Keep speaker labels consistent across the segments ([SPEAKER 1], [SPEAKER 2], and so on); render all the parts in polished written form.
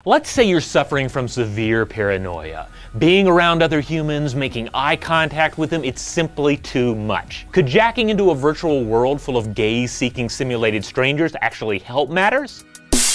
[SPEAKER 1] Let's say you're suffering from severe paranoia. Being around other humans, making eye contact with them, it's simply too much. Could jacking into a virtual world full of gaze-seeking simulated strangers actually help matters?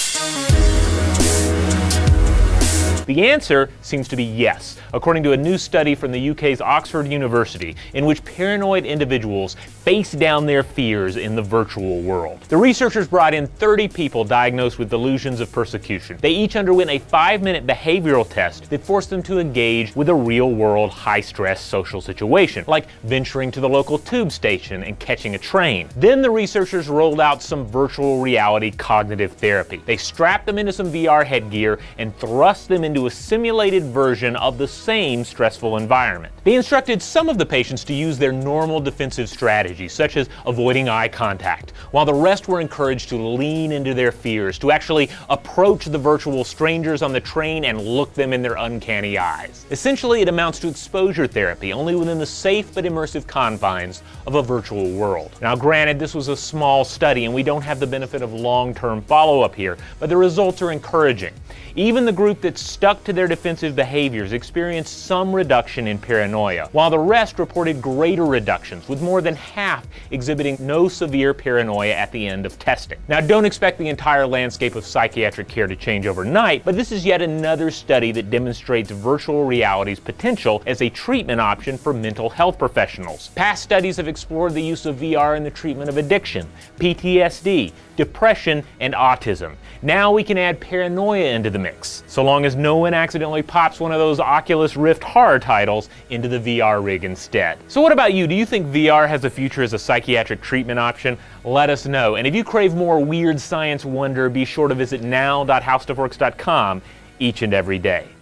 [SPEAKER 1] The answer seems to be yes, according to a new study from the UK's Oxford University, in which paranoid individuals face down their fears in the virtual world. The researchers brought in 30 people diagnosed with delusions of persecution. They each underwent a 5-minute behavioral test that forced them to engage with a real-world, high-stress social situation, like venturing to the local tube station and catching a train. Then the researchers rolled out some virtual reality cognitive therapy. They strapped them into some VR headgear and thrust them into a simulated version of the same stressful environment. They instructed some of the patients to use their normal defensive strategies, such as avoiding eye contact, while the rest were encouraged to lean into their fears, to actually approach the virtual strangers on the train and look them in their uncanny eyes. Essentially, it amounts to exposure therapy, only within the safe but immersive confines of a virtual world. Now, granted, this was a small study and we don't have the benefit of long-term follow-up here, but the results are encouraging. Even the group that stuck to their defensive behaviors experienced some reduction in paranoia, while the rest reported greater reductions, with more than half exhibiting no severe paranoia at the end of testing. Now, don't expect the entire landscape of psychiatric care to change overnight, but this is yet another study that demonstrates virtual reality's potential as a treatment option for mental health professionals. Past studies have explored the use of VR in the treatment of addiction, PTSD, depression, and autism. Now we can add paranoia into the mix, so long as no one accidentally pops one of those Oculus Rift horror titles into the VR rig instead. So what about you? Do you think VR has a future as a psychiatric treatment option? Let us know. And if you crave more weird science wonder, be sure to visit now.howstuffworks.com each and every day.